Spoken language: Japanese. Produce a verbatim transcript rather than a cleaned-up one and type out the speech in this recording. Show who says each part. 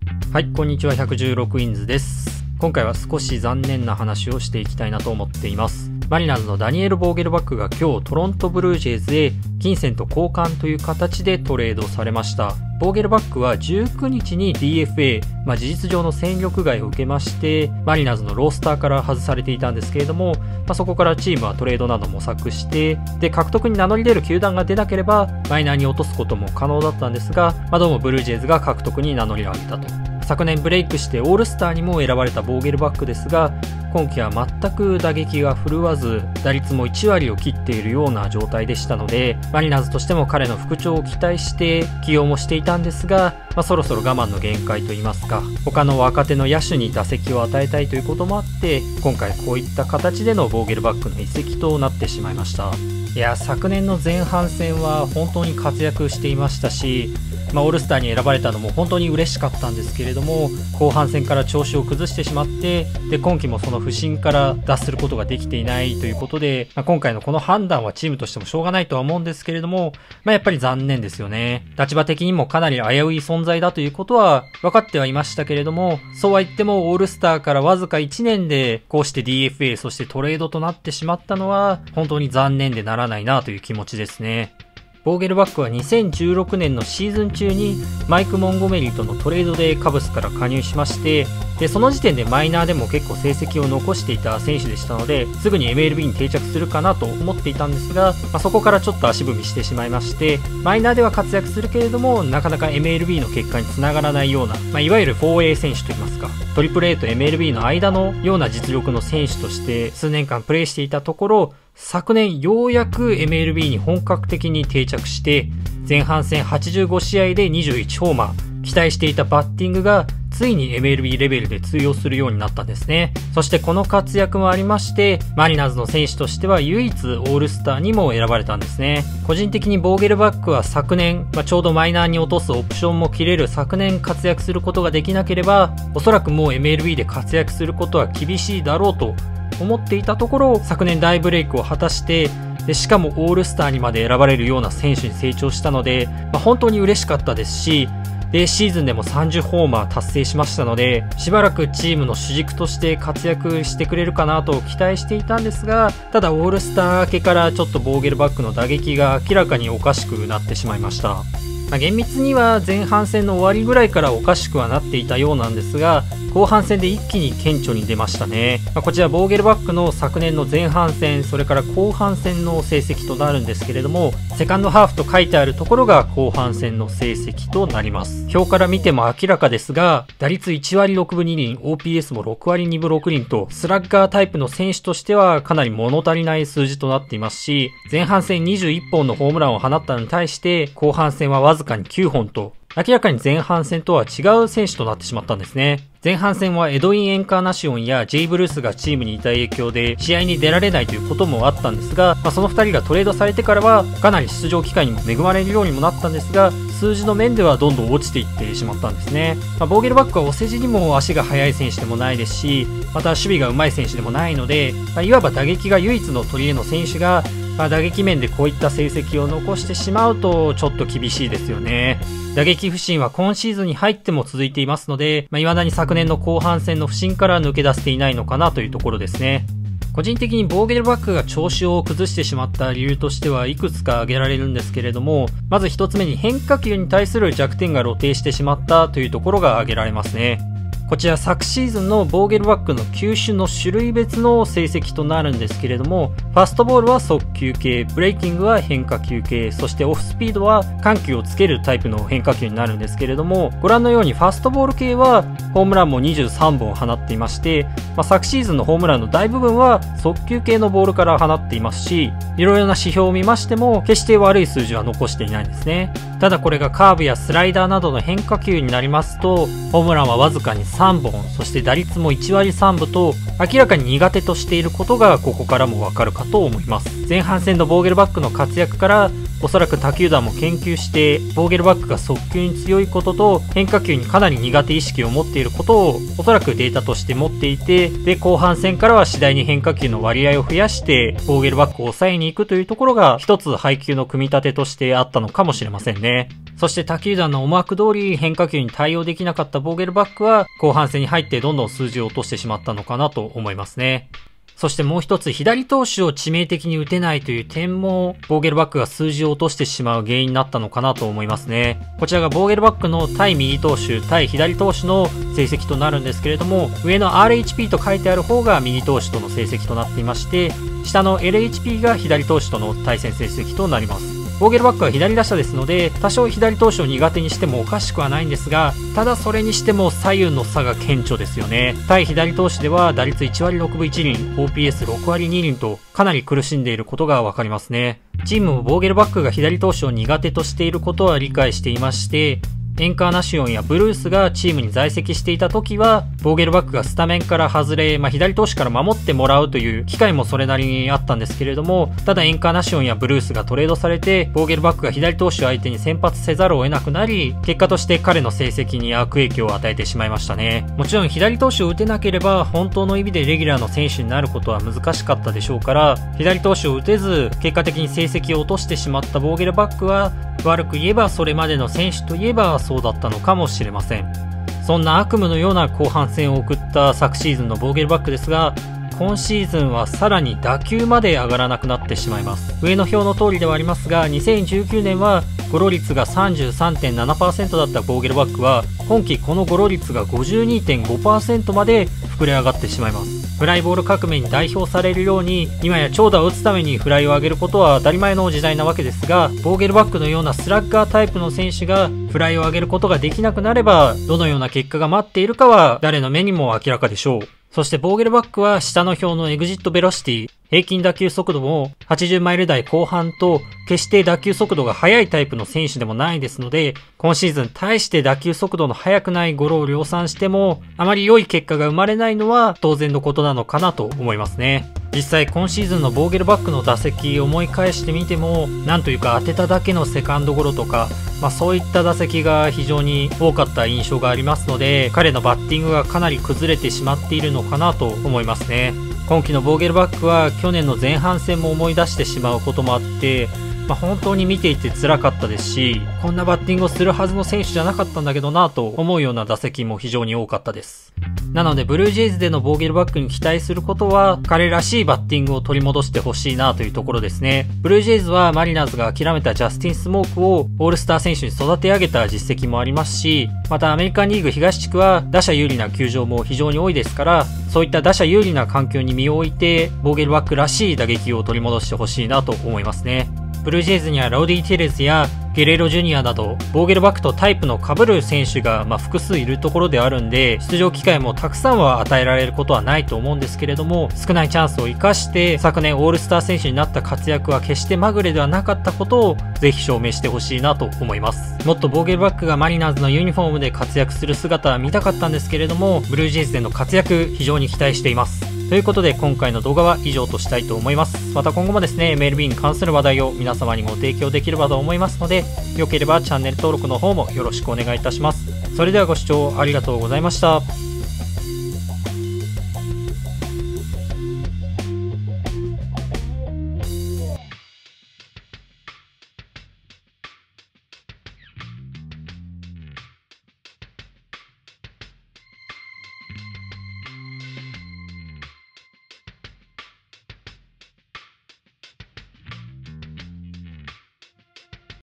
Speaker 1: はい、こんにちは。ひゃくじゅうろくインズです。今回は少し残念な話をしていきたいなと思っています。マリナーズのダニエル・ボーゲルバックが今日トロントブルージェイズへ金銭と交換という形でトレードされました。ボーゲルバックはじゅうくにちに ディーエフエー、まあ、事実上の戦力外を受けましてマリナーズのロースターから外されていたんですけれども、まあ、そこからチームはトレードなど模索してで獲得に名乗り出る球団が出なければマイナーに落とすことも可能だったんですが、まあ、どうもブルージェイズが獲得に名乗りを上げたと。昨年ブレイクしてオールスターにも選ばれたボーゲルバックですが、今季は全く打撃が振るわず打率もいちわりを切っているような状態でしたので、マリナーズとしても彼の復調を期待して起用もしていたんですが、まあ、そろそろ我慢の限界といいますか、他の若手の野手に打席を与えたいということもあって今回こういった形でのボーゲルバックの移籍となってしまいました。いや昨年の前半戦は本当に活躍していましたし、まあ、オールスターに選ばれたのも本当に嬉しかったんですけれども、後半戦から調子を崩してしまってで今季もその不振から脱することができていないということで、まあ、今回のこの判断はチームとしてもしょうがないとは思うんですけれども、まあ、やっぱり残念ですよね。立場的にもかなり危うい存在だということは分かってはいましたけれども、そうは言ってもオールスターからわずかいちねんでこうして ディーエフエー そしてトレードとなってしまったのは本当に残念でならないなという気持ちですね。ボーゲルバックはにせんじゅうろくねんのシーズン中にマイク・モンゴメリーとのトレードでカブスから加入しまして、でその時点でマイナーでも結構成績を残していた選手でしたのですぐに エムエルビー に定着するかなと思っていたんですが、まあ、そこからちょっと足踏みしてしまいまして、マイナーでは活躍するけれどもなかなか エムエルビー の結果につながらないような、まあ、いわゆる フォーエー 選手といいますか、トリプルエー と エムエルビー の間のような実力の選手として数年間プレーしていたところ、昨年ようやく エムエルビー に本格的に定着して前半戦はちじゅうごしあいでにじゅういちホーマー、期待していたバッティングがついに エムエルビー レベルで通用するようになったんですね。そしてこの活躍もありましてマリナーズの選手としては唯一オールスターにも選ばれたんですね。個人的にボーゲルバックは昨年、まあ、ちょうどマイナーに落とすオプションも切れる昨年活躍することができなければおそらくもう エムエルビー で活躍することは厳しいだろうと思っていたところ、昨年大ブレイクを果たしてでしかもオールスターにまで選ばれるような選手に成長したので、まあ、本当に嬉しかったですし、でシーズンでもさんじゅうホーマー達成しましたのでしばらくチームの主軸として活躍してくれるかなと期待していたんですが、ただオールスター明けからちょっとボーゲルバックの打撃が明らかにおかしくなってしまいました。まあ、厳密には前半戦の終わりぐらいからおかしくはなっていたようなんですが、後半戦で一気に顕著に出ましたね。まあ、こちらボーゲルバックの昨年の前半戦それから後半戦の成績となるんですけれども、セカンドハーフと書いてあるところが後半戦の成績となります。表から見ても明らかですが、打率いちわりろくぶにりん、オーピーエス もろくわりにぶろくりんとスラッガータイプの選手としてはかなり物足りない数字となっていますし、前半戦にじゅういっぽんのホームランを放ったのに対して後半戦はわずかにきゅうほんと明らかに前半戦とは違う選手となってしまったんですね。前半戦はエドウィン・エンカーナシオンやジェイ・ブルースがチームにいた影響で試合に出られないということもあったんですが、まあ、そのふたりがトレードされてからはかなり出場機会にも恵まれるようにもなったんですが、数字の面ではどんどん落ちていってしまったんですね。まあ、ボーゲルバックはお世辞にも足が速い選手でもないですし、また守備が上手い選手でもないので、まあ、いわば打撃が唯一の取り柄の選手がまあ打撃面でこういった成績を残してしまうとちょっと厳しいですよね。打撃不振は今シーズンに入っても続いていますので、まあ、未だに昨年の後半戦の不振から抜け出せていないのかなというところですね。個人的にボーゲルバックが調子を崩してしまった理由としてはいくつか挙げられるんですけれども、まず一つ目に変化球に対する弱点が露呈してしまったというところが挙げられますね。こちら昨シーズンのボーゲルバックの球種の種類別の成績となるんですけれども、ファストボールは速球系、ブレイキングは変化球系、そしてオフスピードは緩急をつけるタイプの変化球になるんですけれども、ご覧のようにファストボール系はホームランもにじゅうさんぼん放っていまして、まあ、昨シーズンのホームランの大部分は速球系のボールから放っていますし、いろいろな指標を見ましても決して悪い数字は残していないんですね。ただこれがカーブやスライダーなどの変化球になりますとホームランはわずかにさんぼん、そして打率もいちわりさんぶと明らかに苦手としていることがここからもわかるかと思います。前半戦のボーゲルバックの活躍からおそらく他球団も研究してボーゲルバックが速球に強いことと変化球にかなり苦手意識を持っていることをおそらくデータとして持っていて、で後半戦からは次第に変化球の割合を増やしてボーゲルバックを抑えに行くというところが一つ配球の組み立てとしてあったのかもしれませんね。そして他球団の思惑通り変化球に対応できなかったボーゲルバックは後半戦に入ってどんどん数字を落としてしまったのかなと思いますね。そしてもう一つ、左投手を致命的に打てないという点もボーゲルバックが数字を落としてしまう原因になったのかなと思いますね。こちらがボーゲルバックの対右投手対左投手の成績となるんですけれども、上の アールエイチピー と書いてある方が右投手との成績となっていまして、下の エルエイチピー が左投手との対戦成績となります。ボーゲルバックは左打者ですので、多少左投手を苦手にしてもおかしくはないんですが、ただそれにしても左右の差が顕著ですよね。対左投手では打率いちわりろくぶいちりん、オーピーエスろくわりにりんとかなり苦しんでいることがわかりますね。チームもボーゲルバックが左投手を苦手としていることは理解していまして、エンカーナシオンやブルースがチームに在籍していた時は、ボーゲルバックがスタメンから外れ、まあ、左投手から守ってもらうという機会もそれなりにあったんですけれども、ただエンカーナシオンやブルースがトレードされて、ボーゲルバックが左投手相手に先発せざるを得なくなり、結果として彼の成績に悪影響を与えてしまいましたね。もちろん左投手を打てなければ、本当の意味でレギュラーの選手になることは難しかったでしょうから、左投手を打てず、結果的に成績を落としてしまったボーゲルバックは、悪く言えばそれまでの選手といえばそうだったのかもしれません。そんな悪夢のような後半戦を送った昨シーズンのボーゲルバックですが、今シーズンはさらに打球まで上がらなくなってしまいます。上の表の通りではありますが、にせんじゅうきゅうねんはゴロ率が さんじゅうさんてんななパーセント だったボーゲルバックは、今季このゴロ率が ごじゅうにてんごパーセント まで膨れ上がってしまいます。フライボール革命に代表されるように、今や長打を打つためにフライを上げることは当たり前の時代なわけですが、ボーゲルバックのようなスラッガータイプの選手がフライを上げることができなくなれば、どのような結果が待っているかは誰の目にも明らかでしょう。そしてボーゲルバックは下の表のエグジットベロシティ、平均打球速度もはちじゅうマイル台後半と決して打球速度が速いタイプの選手でもないですので、今シーズン大して打球速度の速くないゴロを量産してもあまり良い結果が生まれないのは当然のことなのかなと思いますね。実際今シーズンのボーゲルバックの打席を思い返してみても、なんというか当てただけのセカンドゴロとか、まあそういった打席が非常に多かった印象がありますので、彼のバッティングがかなり崩れてしまっているのかなと思いますね。今季のボーゲルバックは去年の前半戦も思い出してしまうこともあって、まあ、本当に見ていて辛かったですし、こんなバッティングをするはずの選手じゃなかったんだけどなと思うような打席も非常に多かったです。なのでブルージェイズでのボーゲルバックに期待することは、彼らしいバッティングを取り戻してほしいなというところですね。ブルージェイズはマリナーズが諦めたジャスティン・スモークをオールスター選手に育て上げた実績もありますし、またアメリカンリーグ東地区は打者有利な球場も非常に多いですから、そういった打者有利な環境に身を置いてボーゲルバックらしい打撃を取り戻してほしいなと思いますね。ブルージェイズにはローディ・テレスやゲレーロジュニアなどボーゲルバックとタイプの被る選手がまあ複数いるところであるんで、出場機会もたくさんは与えられることはないと思うんですけれども、少ないチャンスを生かして昨年オールスター選手になった活躍は決してまぐれではなかったことをぜひ証明してほしいなと思います。もっとボーゲルバックがマリナーズのユニフォームで活躍する姿は見たかったんですけれども、ブルージェイズでの活躍非常に期待しています。ということで今回の動画は以上としたいと思います。また今後もですね、エムエルビー に関する話題を皆様にご提供できればと思いますので、よければチャンネル登録の方もよろしくお願いいたします。それではご視聴ありがとうございました。